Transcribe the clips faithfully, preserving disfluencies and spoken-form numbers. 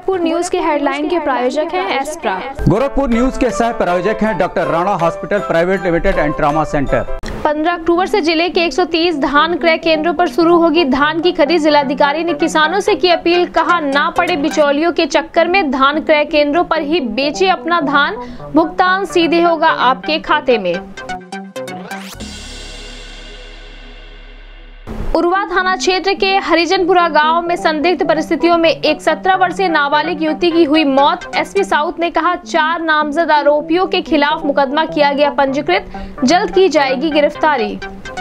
Gorakhpur news के headline के प्रायोजक हैं एस्प्रा। गोरखपुर न्यूज के सह प्रायोजक हैं doctor Rana hospital private limited and trauma centre. पंद्रह अक्टूबर से जिले के एक सौ तीस धान क्रय केंद्रों पर शुरू होगी धान की खरीद। जिलाधिकारी ने किसानों से की अपील, कहा ना पड़े बिचौलियों के चक्कर में, धान क्रय केंद्रों पर ही बेचे अपना धान, भुगतान सीधे होगा आपके खाते में। उरवा थाना क्षेत्र के हरिजनपुरा गांव में संदिग्ध परिस्थितियों में एक सत्रह वर्षीय नाबालिग युवती की हुई मौत। एसपी साउथ ने कहा, चार नामजद आरोपियों के खिलाफ मुकदमा किया गया पंजीकृत, जल्द की जाएगी गिरफ्तारी।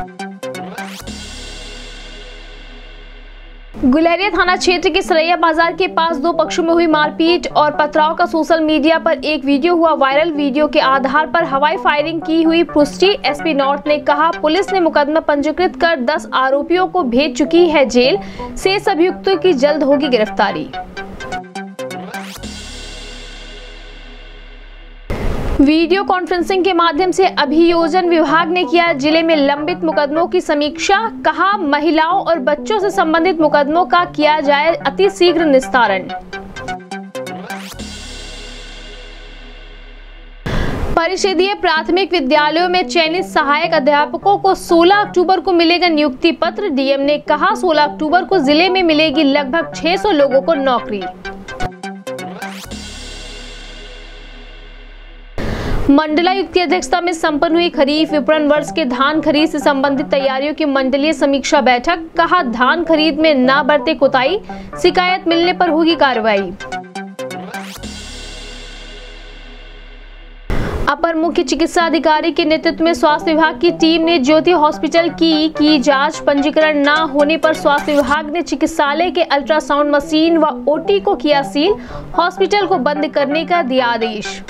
गुलेरिया थाना क्षेत्र के सरैया बाजार के पास दो पक्षों में हुई मारपीट और पथराव का सोशल मीडिया पर एक वीडियो हुआ वायरल। वीडियो के आधार पर हवाई फायरिंग की हुई पुष्टि। एसपी नॉर्थ ने कहा, पुलिस ने मुकदमा पंजीकृत कर दस आरोपियों को भेज चुकी है जेल, शेष अभियुक्तों की जल्द होगी गिरफ्तारी। वीडियो कॉन्फ्रेंसिंग के माध्यम से अभियोजन विभाग ने किया जिले में लंबित मुकदमों की समीक्षा। कहा, महिलाओं और बच्चों से संबंधित मुकदमों का किया जाए अति शीघ्र निस्तारण। परिषदीय प्राथमिक विद्यालयों में चयनित सहायक अध्यापकों को सोलह अक्टूबर को मिलेगा नियुक्ति पत्र। डीएम ने कहा, सोलह अक्टूबर को जिले में मिलेगी लगभग छह सौ लोगों को नौकरी। मंडलायुक्त की अध्यक्षता में संपन्न हुई खरीफ विपणन वर्ष के धान खरीद से संबंधित तैयारियों की मंडलीय समीक्षा बैठक। कहा, धान खरीद में ना बरते कोताही, शिकायत मिलने पर होगी कार्रवाई। अपर मुख्य चिकित्सा अधिकारी के नेतृत्व में स्वास्थ्य विभाग की टीम ने ज्योति हॉस्पिटल की की जांच। पंजीकरण न होने पर स्वास्थ्य विभाग ने चिकित्सालय के अल्ट्रासाउंड मशीन व ओटी को किया सील, हॉस्पिटल को बंद करने का दिया आदेश।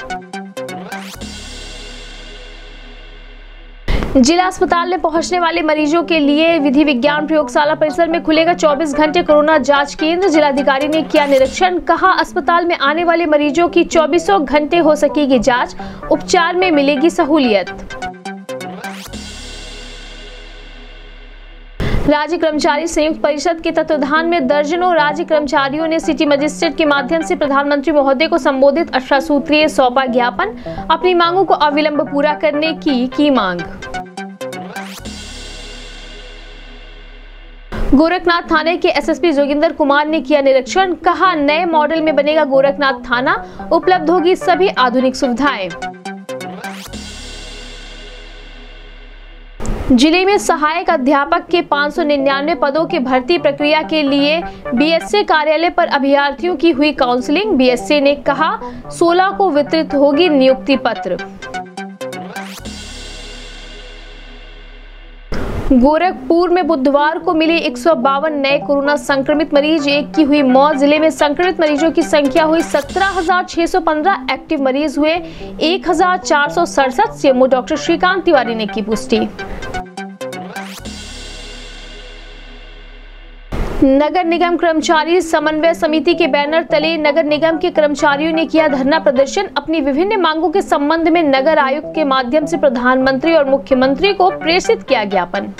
जिला अस्पताल में पहुंचने वाले मरीजों के लिए विधि विज्ञान प्रयोगशाला परिसर में खुलेगा चौबीस घंटे कोरोना जांच केंद्र। जिलाधिकारी ने किया निरीक्षण। कहा, अस्पताल में आने वाले मरीजों की चौबीसों घंटे हो सकेगी जांच, उपचार में मिलेगी सहूलियत। राज्य कर्मचारी संयुक्त परिषद के तत्वाधान में दर्जनों राज्य कर्मचारियों ने सिटी मजिस्ट्रेट के माध्यम से प्रधानमंत्री महोदय को संबोधित अठारह सूत्रीय सौंपा ज्ञापन। अपनी मांगों को अविलंब पूरा करने की की मांग। गोरखनाथ थाने के एसएसपी जोगिंदर कुमार ने किया निरीक्षण। कहा, नए मॉडल में बनेगा गोरखनाथ थाना, उपलब्ध होगी सभी आधुनिक सुविधाएं। जिले में सहायक अध्यापक के पाँच सौ निन्यानवे पदों की भर्ती प्रक्रिया के लिए बीएसए कार्यालय पर अभ्यर्थियों की हुई काउंसलिंग। बीएसए ने कहा, सोलह को वितरित होगी नियुक्ति पत्र। गोरखपुर में बुधवार को मिले एक सौ बावन नए कोरोना संक्रमित मरीज, एक की हुई मौत। जिले में संक्रमित मरीजों की संख्या हुई सत्रह हजार छह सौ पंद्रह, एक्टिव मरीज हुए एक हजार चार सौ सड़सठ। सीएमओ डॉक्टर श्रीकांत तिवारी ने की पुष्टि। नगर निगम कर्मचारी समन्वय समिति के बैनर तले नगर निगम के कर्मचारियों ने किया धरना प्रदर्शन। अपनी विभिन्न मांगों के संबंध में नगर आयुक्त के माध्यम से प्रधानमंत्री और मुख्यमंत्री को प्रेषित किया ज्ञापन।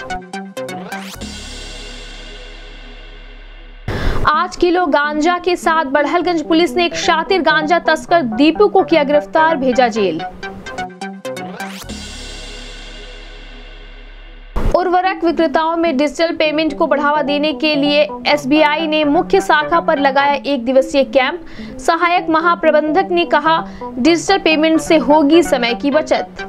आठ किलो गांजा के साथ बड़हलगंज पुलिस ने एक शातिर गांजा तस्कर दीपू को किया गिरफ्तार, भेजा जेल। उर्वरक विक्रेताओं में डिजिटल पेमेंट को बढ़ावा देने के लिए एसबीआई ने मुख्य शाखा पर लगाया एक दिवसीय कैंप। सहायक महाप्रबंधक ने कहा, डिजिटल पेमेंट से होगी समय की बचत।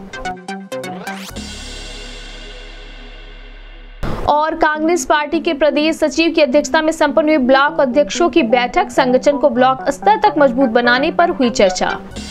और कांग्रेस पार्टी के प्रदेश सचिव की अध्यक्षता में संपन्न हुई ब्लॉक अध्यक्षों की बैठक। संगठन को ब्लॉक स्तर तक मजबूत बनाने पर हुई चर्चा।